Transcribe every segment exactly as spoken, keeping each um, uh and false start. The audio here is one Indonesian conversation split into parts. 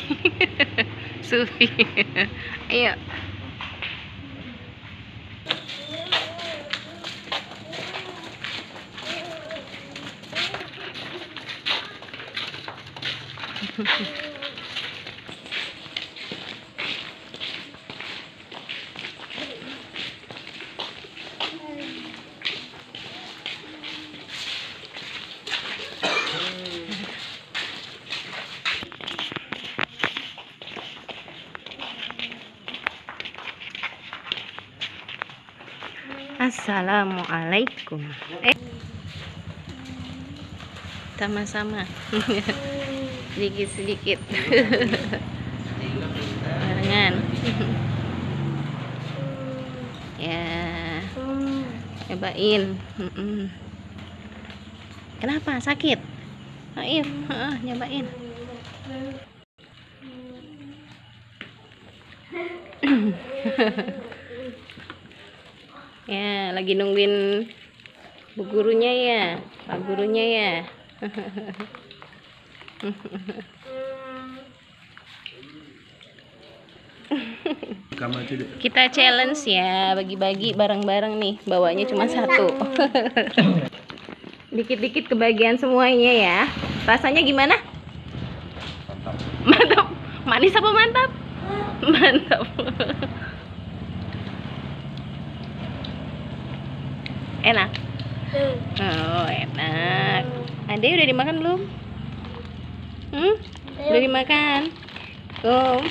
Sufi. Ayo. Assalamualaikum. Eh, sama-sama. Sedikit-sedikit. Barengan. Ya. Cobain. Kenapa? Sakit? Ayo, nyobain. Ya, lagi nungguin bu gurunya ya, pak gurunya ya. Kita challenge ya, bagi-bagi bareng-bareng nih, bawanya cuma satu. Dikit-dikit kebagian semuanya ya. Rasanya gimana? Mantap. Manis apa mantap? Mantap. Enak. Oh, enak. Ade udah dimakan belum? Hmm? Udah dimakan? Belum.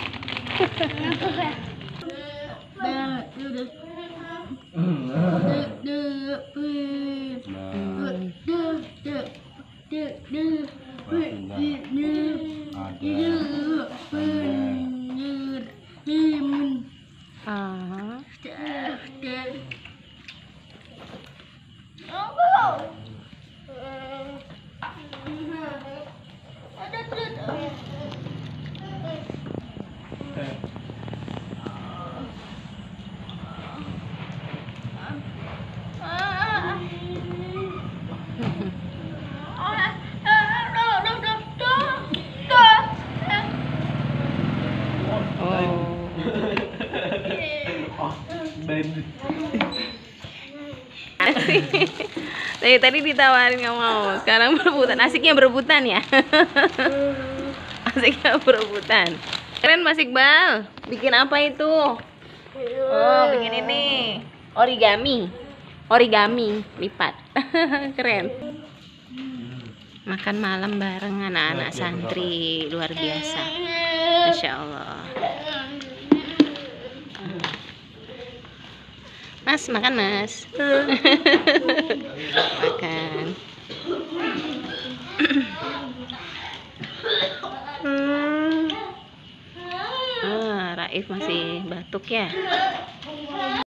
Ah. Dari tadi ditawarin nggak mau, sekarang berebutan. Asiknya berebutan ya. Asiknya berebutan. Keren Mas Iqbal. Bikin apa itu? Oh, bikin ini origami. Origami lipat. Keren. Makan malam bareng anak-anak santri, luar biasa. Masya Allah. Mas, makan Mas. Makan. Ah, Raif masih batuk ya.